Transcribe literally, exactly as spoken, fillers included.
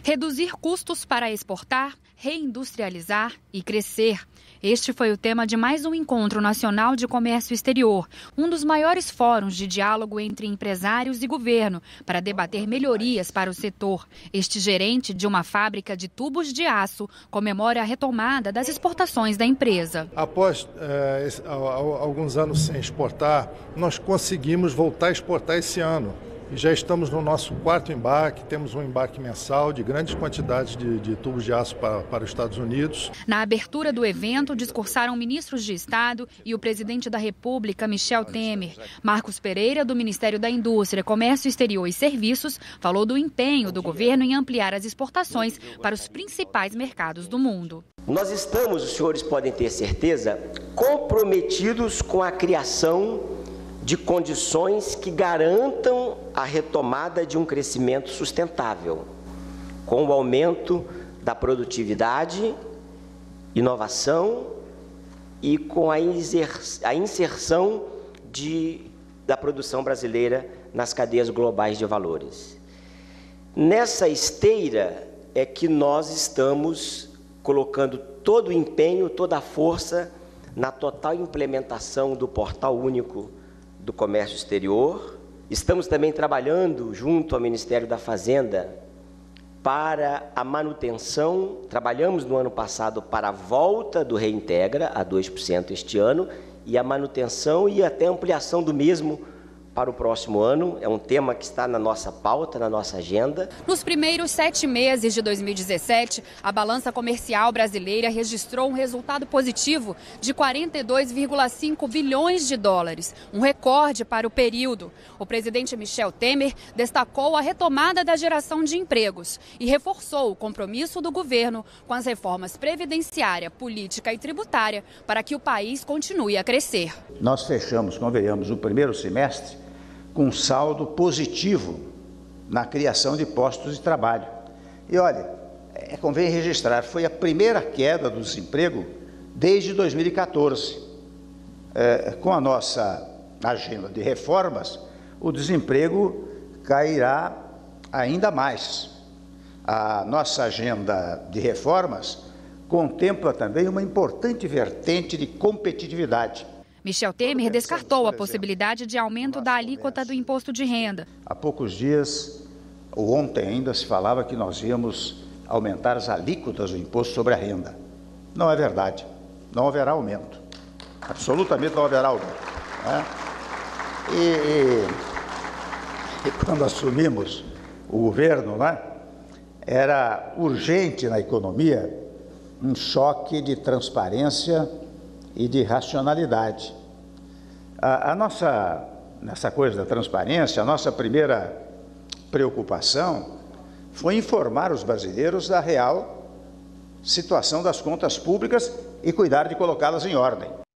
Reduzir custos para exportar, reindustrializar e crescer. Este foi o tema de mais um Encontro Nacional de Comércio Exterior, um dos maiores fóruns de diálogo entre empresários e governo, para debater melhorias para o setor. Este gerente de uma fábrica de tubos de aço comemora a retomada das exportações da empresa. Após eh, alguns anos sem exportar, nós conseguimos voltar a exportar esse ano. E já estamos no nosso quarto embarque, temos um embarque mensal de grandes quantidades de, de tubos de aço para, para os Estados Unidos. Na abertura do evento, discursaram ministros de Estado e o presidente da República, Michel Temer. Marcos Pereira, do Ministério da Indústria, Comércio Exterior e Serviços, falou do empenho do governo em ampliar as exportações para os principais mercados do mundo. Nós estamos, os senhores podem ter certeza, comprometidos com a criação de condições que garantam a retomada de um crescimento sustentável, com o aumento da produtividade, inovação e com a inserção de, da produção brasileira nas cadeias globais de valores. Nessa esteira é que nós estamos colocando todo o empenho, toda a força na total implementação do Portal Único do Comércio Exterior. Estamos também trabalhando junto ao Ministério da Fazenda para a manutenção, trabalhamos no ano passado para a volta do Reintegra a dois por cento este ano e a manutenção e até ampliação do mesmo para o próximo ano. É um tema que está na nossa pauta, na nossa agenda. Nos primeiros sete meses de dois mil e dezessete, a balança comercial brasileira registrou um resultado positivo de quarenta e dois vírgula cinco bilhões de dólares, um recorde para o período. O presidente Michel Temer destacou a retomada da geração de empregos e reforçou o compromisso do governo com as reformas previdenciária, política e tributária para que o país continue a crescer. Nós fechamos, convenhamos, o primeiro semestre com um saldo positivo na criação de postos de trabalho. E olha, é, convém registrar, foi a primeira queda do desemprego desde dois mil e quatorze. É, com a nossa agenda de reformas, o desemprego cairá ainda mais. A nossa agenda de reformas contempla também uma importante vertente de competitividade. Michel Temer descartou a possibilidade de aumento da alíquota do imposto de renda. Há poucos dias, ou ontem ainda, se falava que nós íamos aumentar as alíquotas do imposto sobre a renda. Não é verdade. Não haverá aumento. Absolutamente não haverá aumento. Né? E, e, e quando assumimos o governo, né, era urgente na economia um choque de transparência e de racionalidade. A, a nossa, nessa coisa da transparência, a nossa primeira preocupação foi informar os brasileiros da real situação das contas públicas e cuidar de colocá-las em ordem.